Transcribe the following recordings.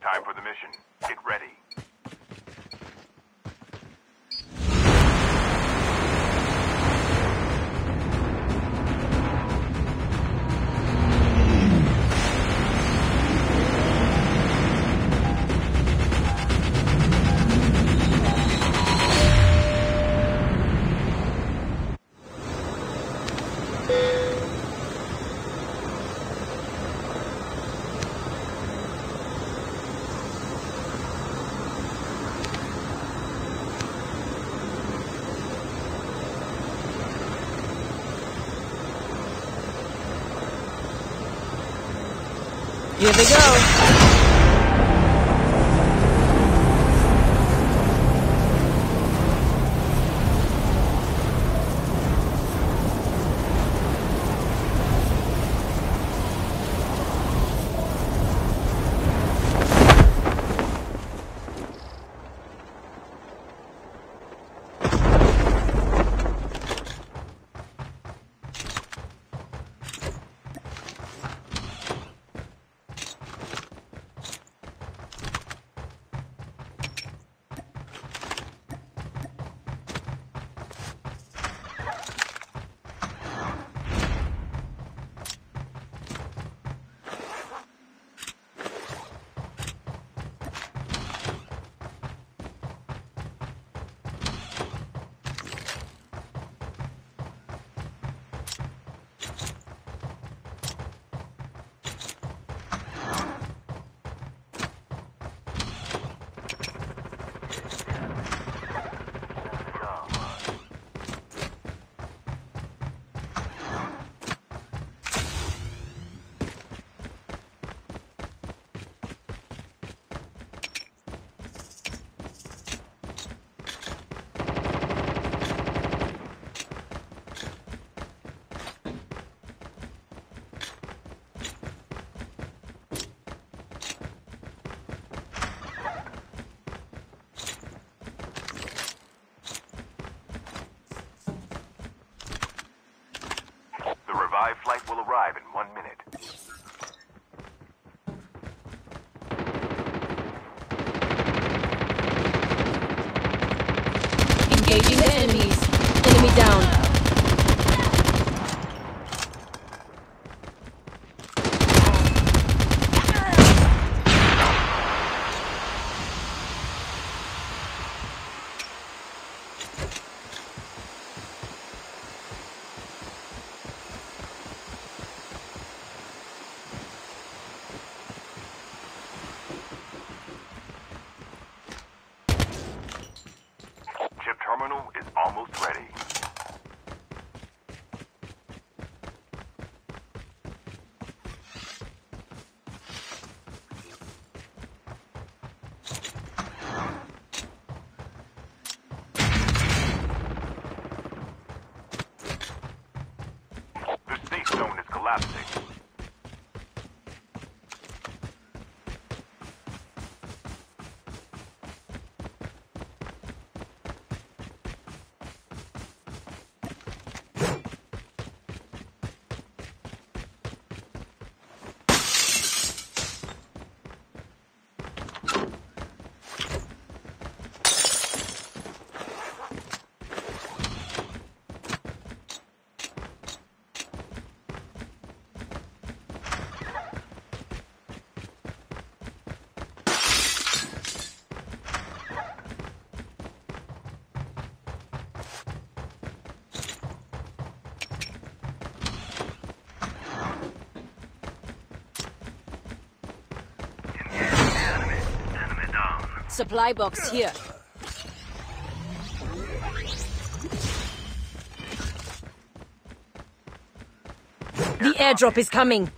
Time for the mission. Get ready. Here we go. Revive flight will arrive in 1 minute. Engaging the enemies. Enemy down. Chip terminal is almost ready. The safe zone is collapsing. Supply box here. The airdrop is coming.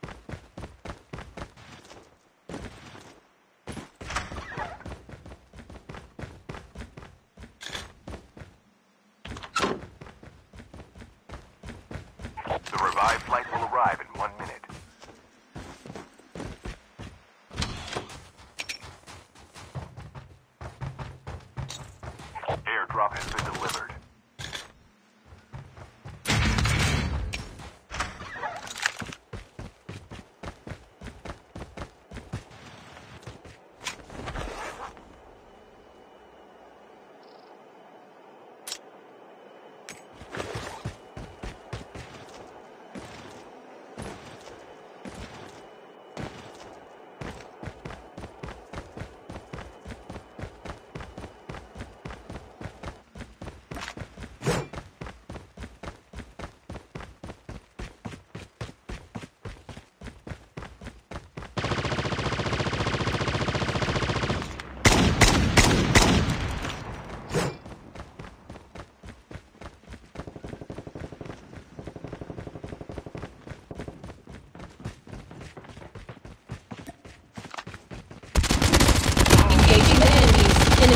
The revived flight will arrive in 1 minute. Airdrop has been delivered.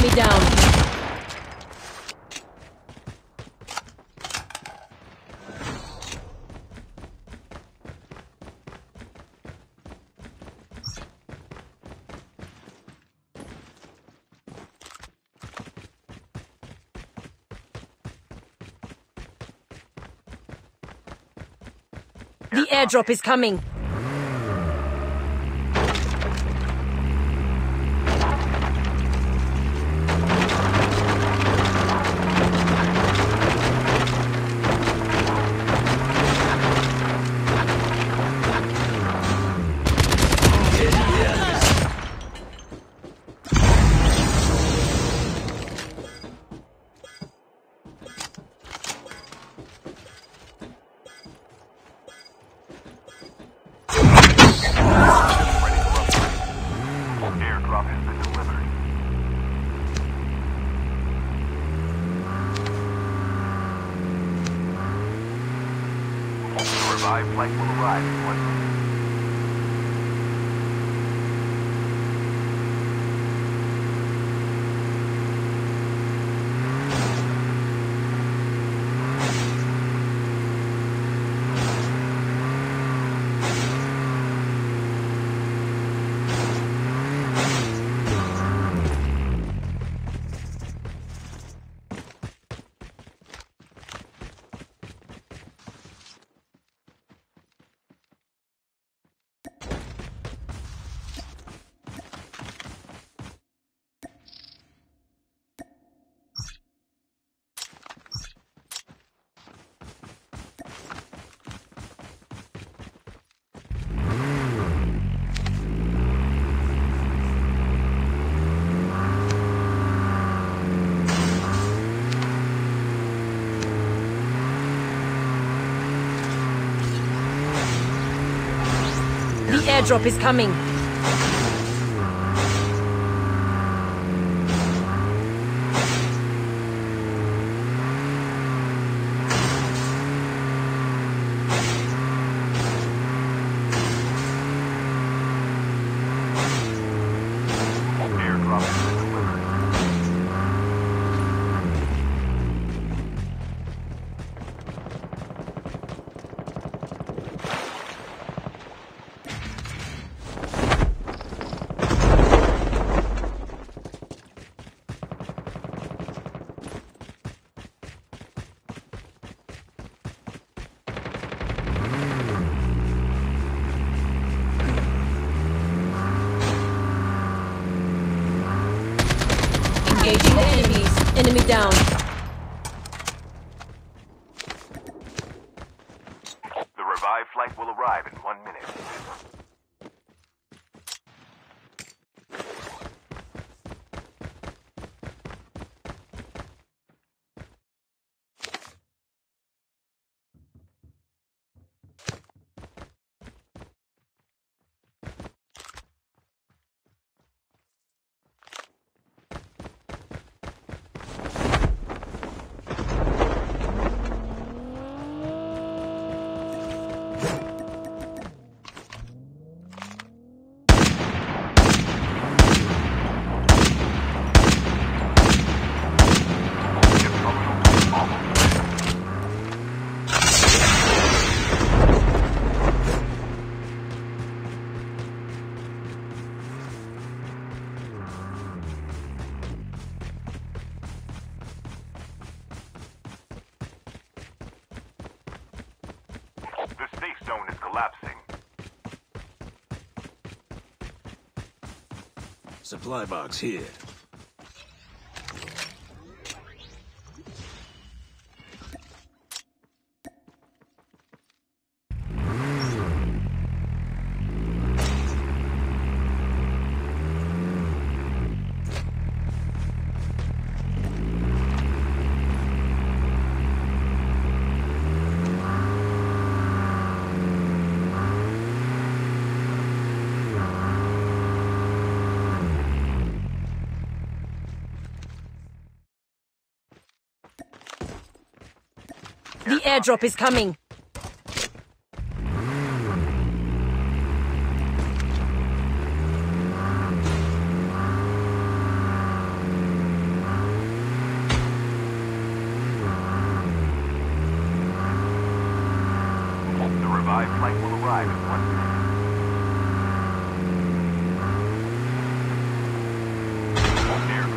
Enemy down. The airdrop is coming. Airdrop has been delivered. The revived flight will arrive in 1 minute. The airdrop is coming. Airdrop has been delivered. Engaging the enemies. Enemy down. The revived flight will arrive in 1 minute. The safe zone is collapsing. Supply box here. The airdrop is coming.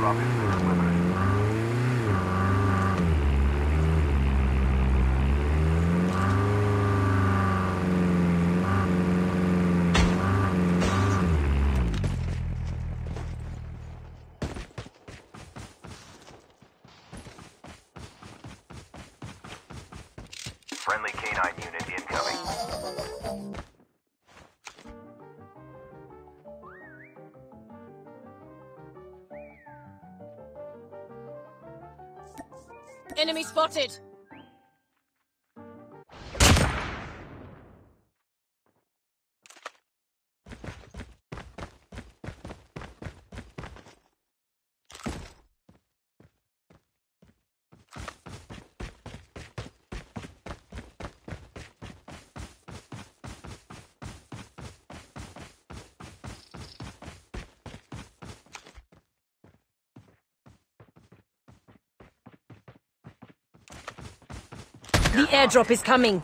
Airdrop has been delivered. Friendly canine unit incoming. Enemy spotted. The airdrop is coming.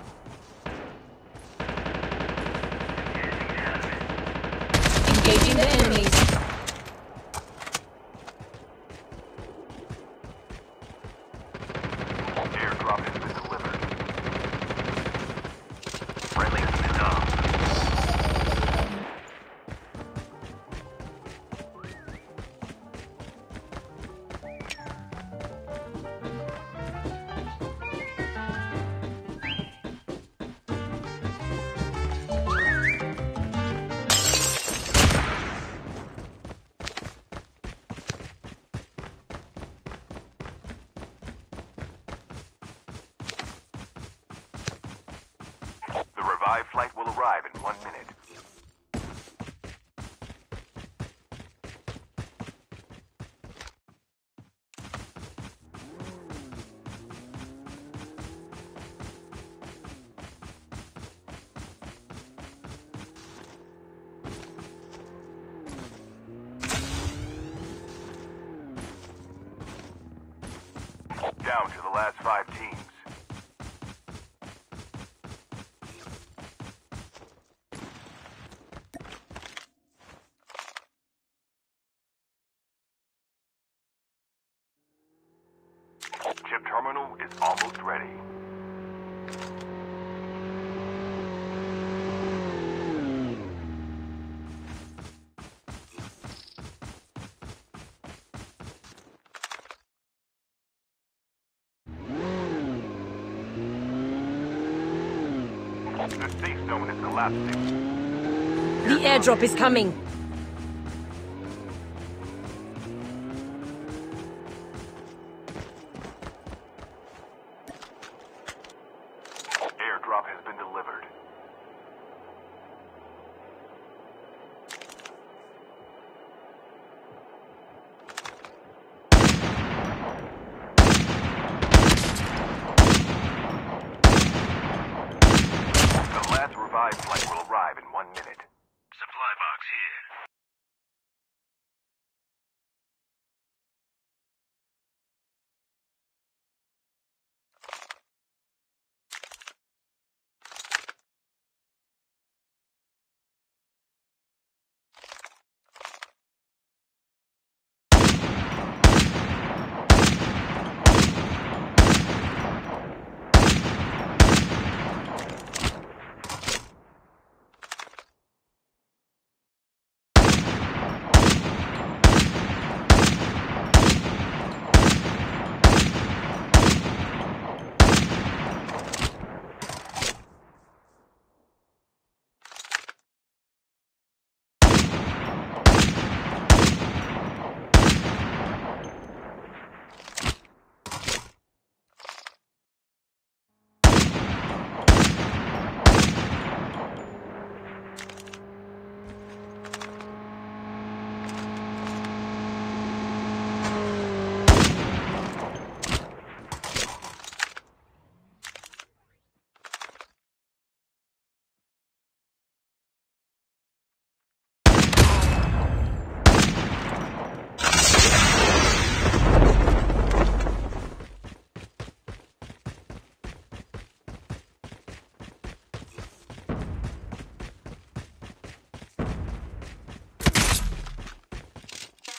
Engaging the enemies. Airdrop has been delivered. Friendly has been down. The revived flight will arrive in 1 minute. Down to the last 5 teams. Chip terminal is almost ready. The safe zone is collapsing. The airdrop is coming. Airdrop has been delivered. The last revived flight will arrive in 1 minute. Supply box here.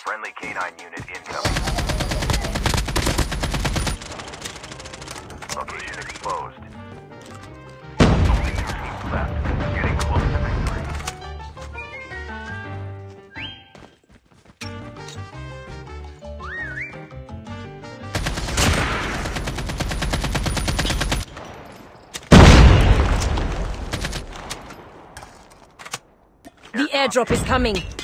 Friendly canine unit incoming. Location exposed. Only 2 teams left. Getting close to victory. The airdrop is coming.